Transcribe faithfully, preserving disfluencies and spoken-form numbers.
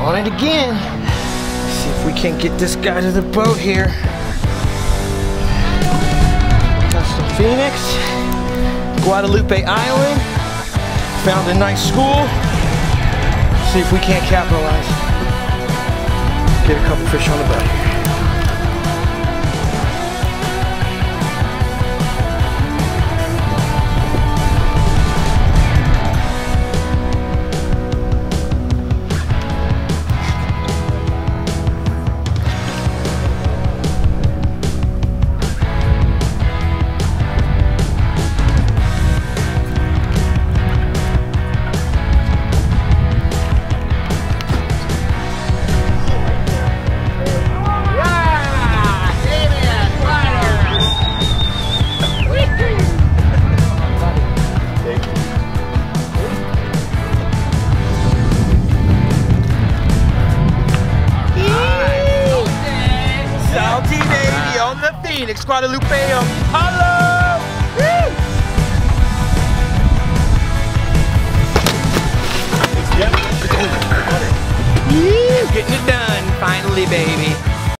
On it again. See if we can't get this guy to the boat here. Custom Phenix, Guadalupe Island. Found a nice school. See if we can't capitalize. Get a couple fish on the boat. Phenix, Guadalupe, hello! Woo! Yep. Getting it done, finally, baby.